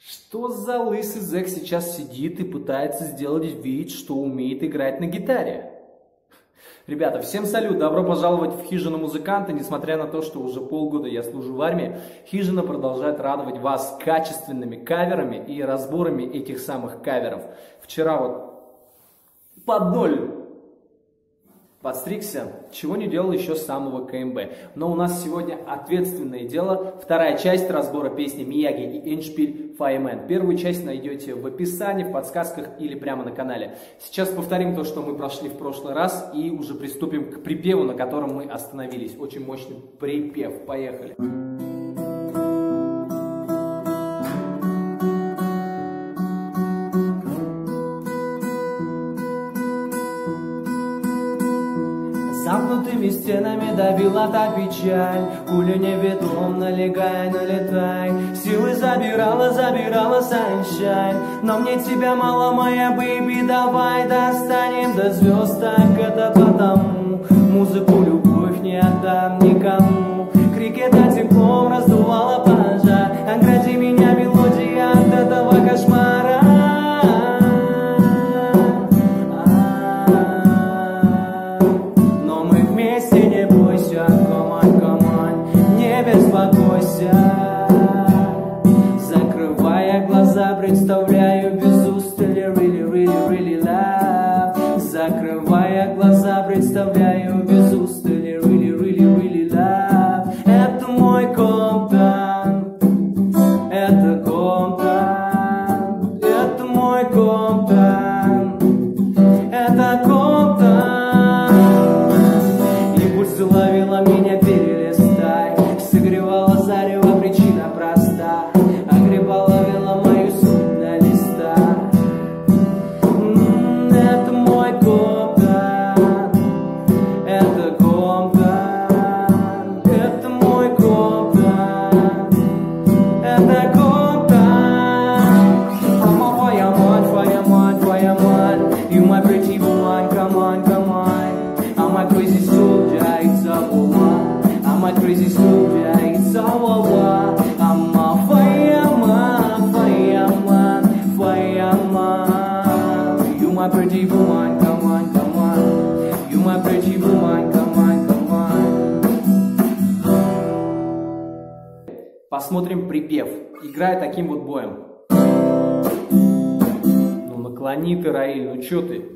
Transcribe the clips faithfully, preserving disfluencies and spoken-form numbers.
Что за лысый зэк сейчас сидит и пытается сделать вид, что умеет играть на гитаре? Ребята, всем салют, добро пожаловать в Хижину музыканта. Несмотря на то, что уже полгода я служу в армии, Хижина продолжает радовать вас качественными каверами и разборами этих самых каверов. Вчера вот под ноль подстригся, чего не делал еще с самого КМБ. Но у нас сегодня ответственное дело. Вторая часть разбора песни Мияги и Эндшпиль Fireman. Первую часть найдете в описании, в подсказках или прямо на канале. Сейчас повторим то, что мы прошли в прошлый раз, и уже приступим к припеву, на котором мы остановились. Очень мощный припев. Поехали. Замкнутыми стенами давила та печаль, пуля неведом, налегай, налетай. Силы забирала, забирала sunshine, но мне тебя мало, моя бэйби, давай достанем до звезд. Так это потому, музыку, любовь не отдам никому. Крики так теплом раздувала пожар, огради меня мелодия от этого кошмара. Закрывая глаза, представляю без устали really, really, really love. Закрывая глаза, представляю без устали really, really, really love. Это мой комтан, это комтан, это мой комтан, это комтан. И пульс ловила меня, перелистай, согревала зарево, причина проста. Огребала, вела мою суть на листах. М-м, это мой комтан, это комтан, это мой комтан, это комтан. Мама, твоя мать, твоя мать, твоя мать. You my pretty woman, come on, come on. I'm my crazy soldier, it's a woman. I'm my crazy soldier, it's a woman. I'm a fireman, fireman, fireman. You my pretty woman, come on, come on. You my pretty woman, come on, come on. Посмотрим припев. Играй таким вот боем. Ну наклони ты, Раиль, ну чё ты?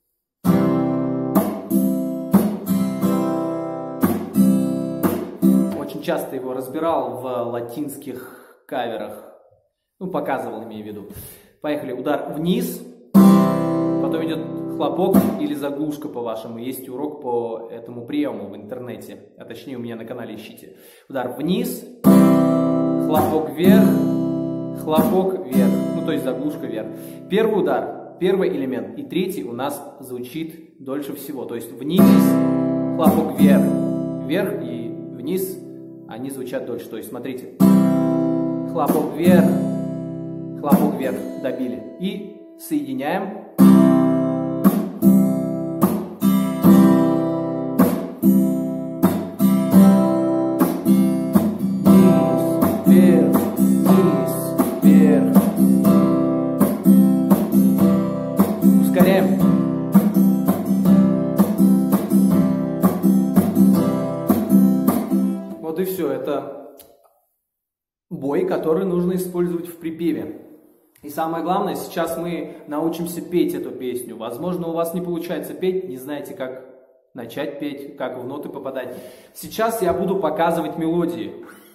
Очень часто его разбирал в латинских каверах. Ну, показывал, имею в виду. Поехали. Удар вниз. Потом идет хлопок или заглушка, по-вашему. Есть урок по этому приему в интернете. А точнее, у меня на канале ищите. Удар вниз. Хлопок вверх. Хлопок вверх. Ну, то есть заглушка вверх. Первый удар. Первый элемент. И третий у нас звучит дольше всего. То есть вниз. Хлопок вверх. Вверх и вниз. Они звучат дольше. То есть, смотрите. Хлопок вверх. Хлопок вверх. Добили. И соединяем. Вниз, вверх, вниз, вверх. Ускоряем. Вот и все. Это бой, который нужно использовать в припеве. И самое главное, сейчас мы научимся петь эту песню. Возможно, у вас не получается петь, не знаете, как начать петь, как в ноты попадать. Сейчас я буду показывать мелодии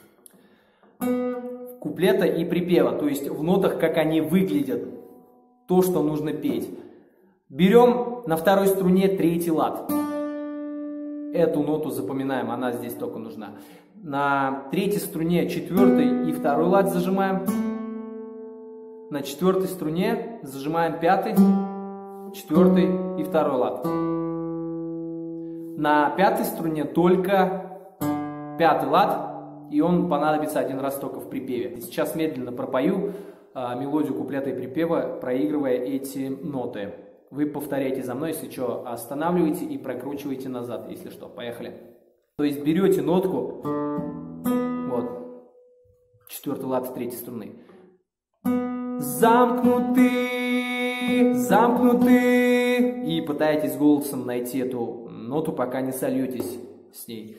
куплета и припева, то есть в нотах, как они выглядят, то, что нужно петь. Берем на второй струне третий лад. Эту ноту запоминаем, она здесь только нужна. На третьей струне четвертый и второй лад зажимаем. На четвертой струне зажимаем пятый, четвертый и второй лад. На пятой струне только пятый лад, и он понадобится один раз только в припеве. Сейчас медленно пропою а, мелодию куплета и припева, проигрывая эти ноты. Вы повторяйте за мной, если что, останавливайте и прокручивайте назад, если что. Поехали. То есть берете нотку, вот, четвертый лад с третьей струны. замкнуты, замкнуты. И пытаетесь голосом найти эту ноту, пока не сольетесь с ней.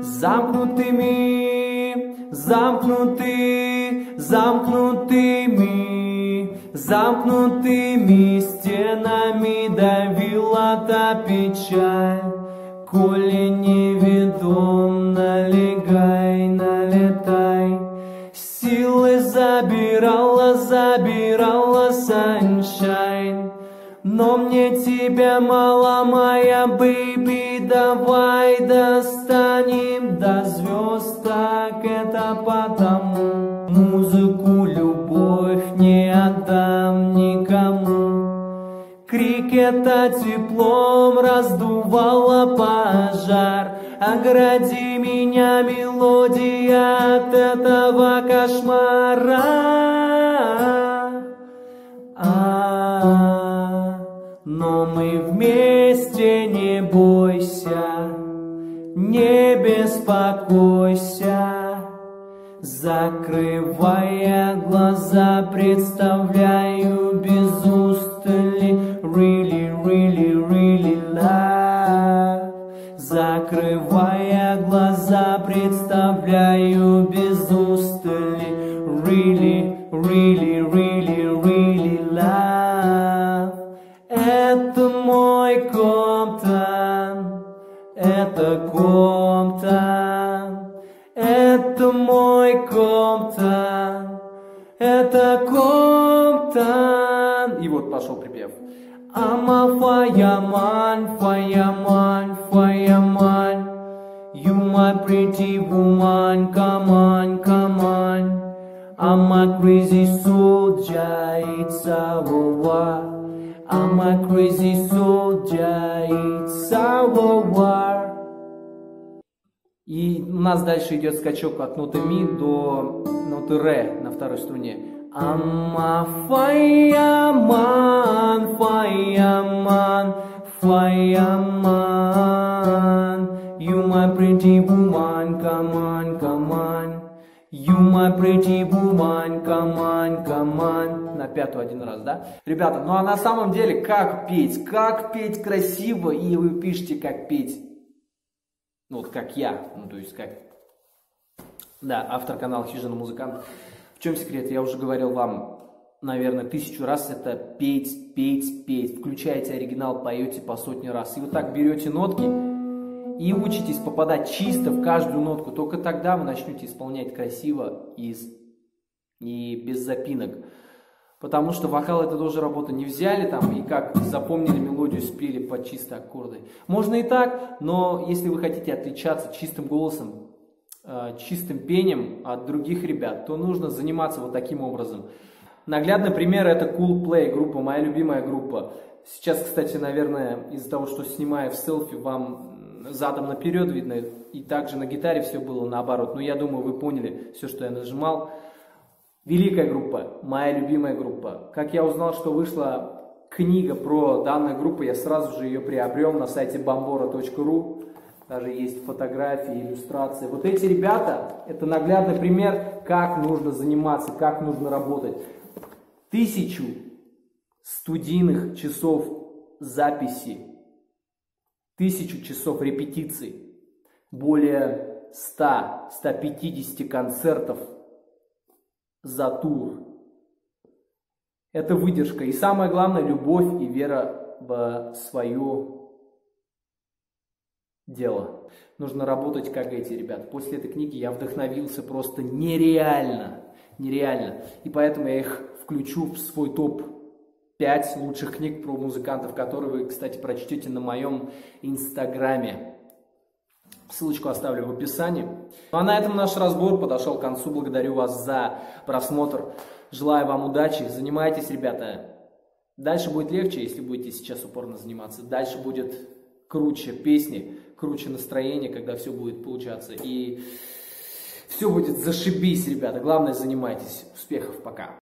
Замкнутыми, замкнуты, замкнутыми, замкнутыми стенами давила та печаль. Коли неведом, налегай, налетай. Силы забирала, забирала sunshine. Но мне тебя мало, моя бэйби, давай достанем до звезд, так это потому. Музыку, любовь не отдам никому. Крик это теплом раздувало пожар. Огради меня, мелодия, от этого кошмара. А-а-а. Но мы вместе, не бойся, не беспокойся. Закрывая глаза, представляю без устали really, really, really love. Закрывая глаза, представляю без устали really, really, really, really love. Это мой Комптон, это Комптон, это мой Комптон, это Комптон. И вот пошел припев. I'm a fireman, fireman, fireman. You my pretty woman, come on, come on. I'm a crazy soldier, it's our war. I'm a crazy soldier, it's our war. И у нас дальше идет скачок от ноты ми до ноты ре на второй струне. I'm a fireman, fireman, fireman. You my pretty woman, come on, come on. You my pretty woman, come on, come on. На пятую один раз, да? Ребята, ну а на самом деле как петь? Как петь красиво, и вы пишете как петь. Ну вот как я, ну то есть как... Да, автор канала Хижина Музыкант. В чем секрет? Я уже говорил вам, наверное, тысячу раз, это петь, петь, петь. Включаете оригинал, поете по сотни раз. И вы так берете нотки и учитесь попадать чисто в каждую нотку. Только тогда вы начнете исполнять красиво и, и без запинок. Потому что вокал — это тоже работа. Не взяли там и как запомнили мелодию, спели под чистые аккорды. Можно и так, но если вы хотите отличаться чистым голосом, чистым пением от других ребят, то нужно заниматься вот таким образом. Наглядный пример — это Coolplay, группа, моя любимая группа. Сейчас, кстати, наверное, из-за того, что снимаю в селфи, вам задом наперед видно, и также на гитаре все было наоборот. Но я думаю, вы поняли все, что я нажимал. Великая группа, моя любимая группа. Как я узнал, что вышла книга про данную группу, я сразу же ее приобрел на сайте бомбора точка ру. Даже есть фотографии, иллюстрации. Вот эти ребята, это наглядный пример, как нужно заниматься, как нужно работать. Тысячу студийных часов записи, тысячу часов репетиций, более ста — ста пятидесяти концертов за тур. Это выдержка. И самое главное — любовь и вера в свое дело. Нужно работать как эти ребята. После этой книги я вдохновился просто нереально. Нереально. И поэтому я их включу в свой топ пять лучших книг про музыкантов, которые вы, кстати, прочтете на моем инстаграме. Ссылочку оставлю в описании. Ну а на этом наш разбор подошел к концу. Благодарю вас за просмотр. Желаю вам удачи. Занимайтесь, ребята. Дальше будет легче, если будете сейчас упорно заниматься. Дальше будет круче песни, круче настроение, когда все будет получаться. И все будет зашибись, ребята. Главное, занимайтесь. Успехов, пока.